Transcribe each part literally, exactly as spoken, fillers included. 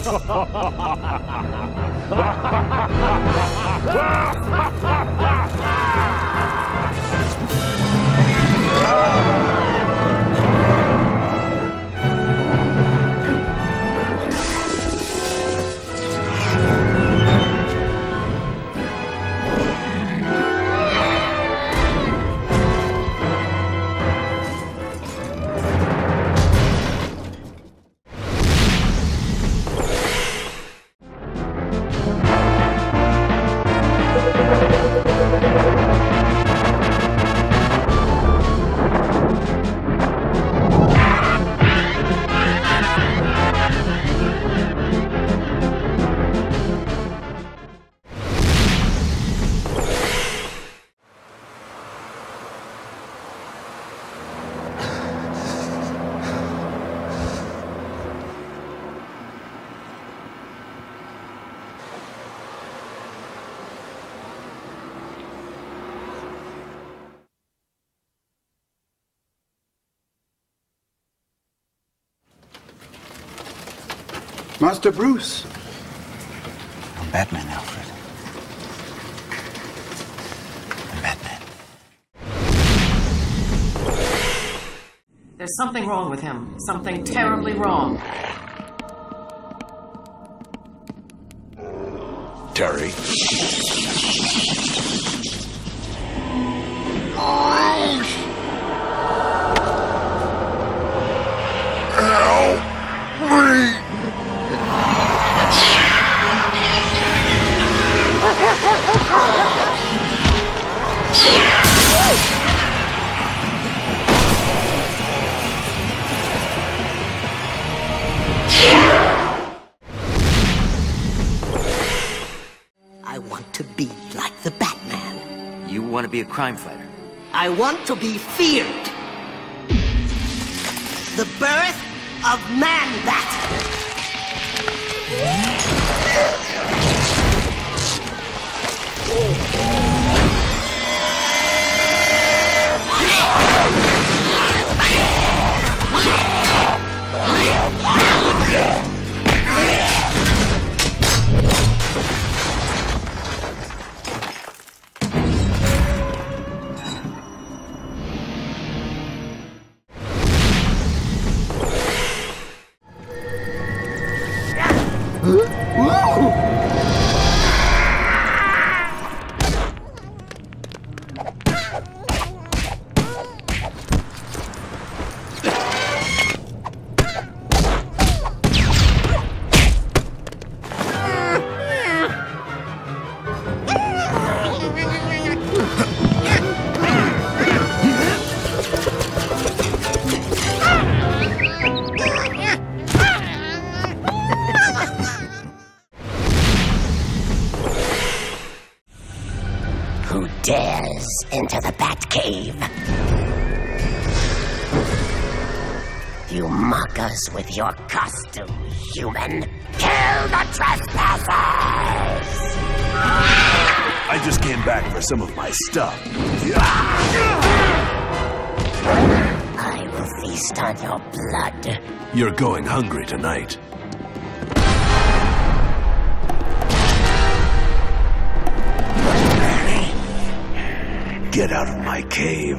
Master Bruce. I'm Batman, Alfred. I'm Batman. There's something wrong with him. Something terribly wrong. Terry. Help me! I want to be like the Batman. You want to be a crime fighter? I want to be feared. The birth of Man-Bat. Who dares enter the Batcave? You mock us with your costume, human. Kill the trespassers! I just came back for some of my stuff. I will feast on your blood. You're going hungry tonight. Get out of my cave.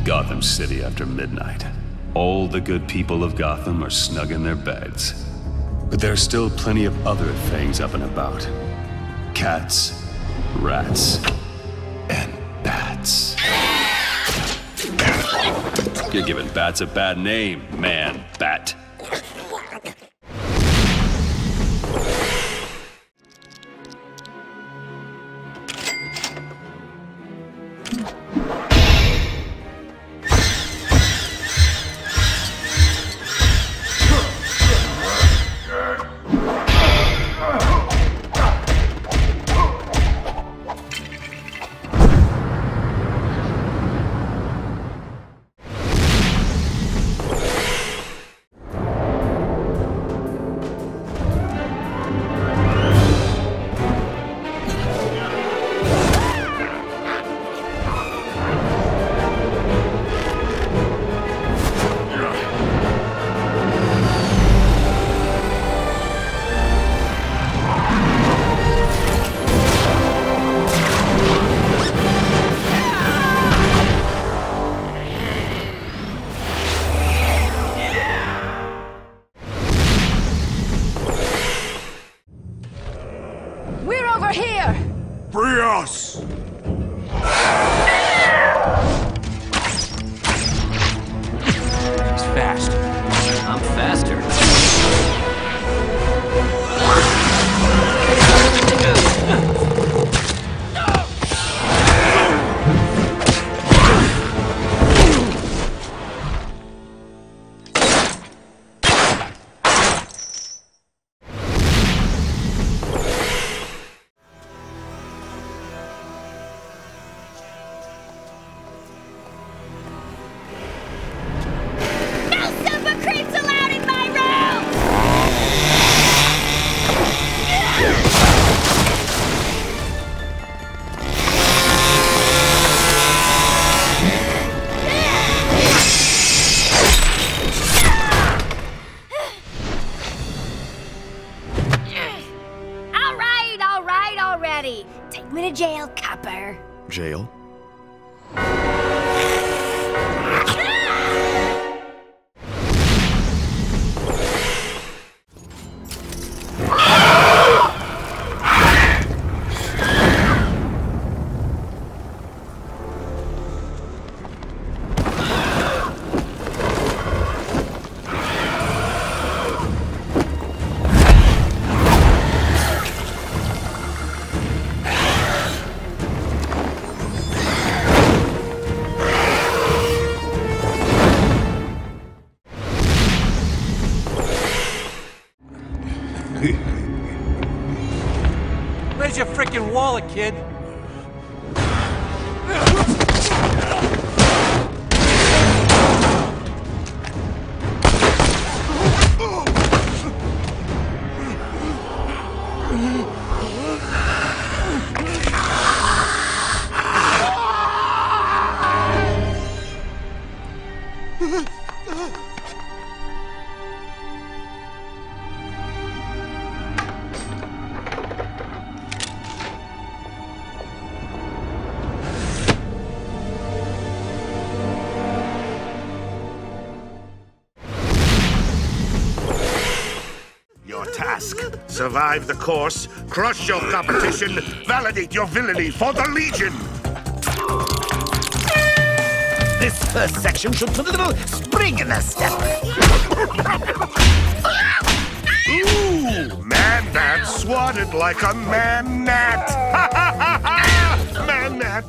Gotham City after midnight. All the good people of Gotham are snug in their beds. But there's still plenty of other things up and about. Cats, rats, and bats. You're giving bats a bad name, man, bat. Free us! He's fast. I'm faster. Take me to jail, copper. Jail? Where's your frickin' wallet, kid? Task. Survive the course, crush your competition, validate your villainy for the Legion! This first section should put a little spring in their step. Ooh! Man-Bat swatted like a man-gnat! Ha ha ha ha! Man-Gnat!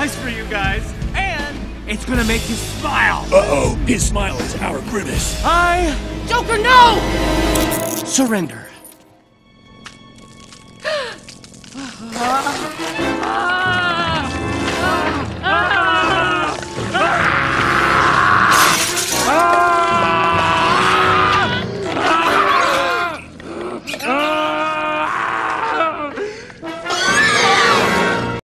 surprise for you guys, and it's gonna make you smile. Uh-oh, his smile is our grimace. I... Joker, no! Surrender.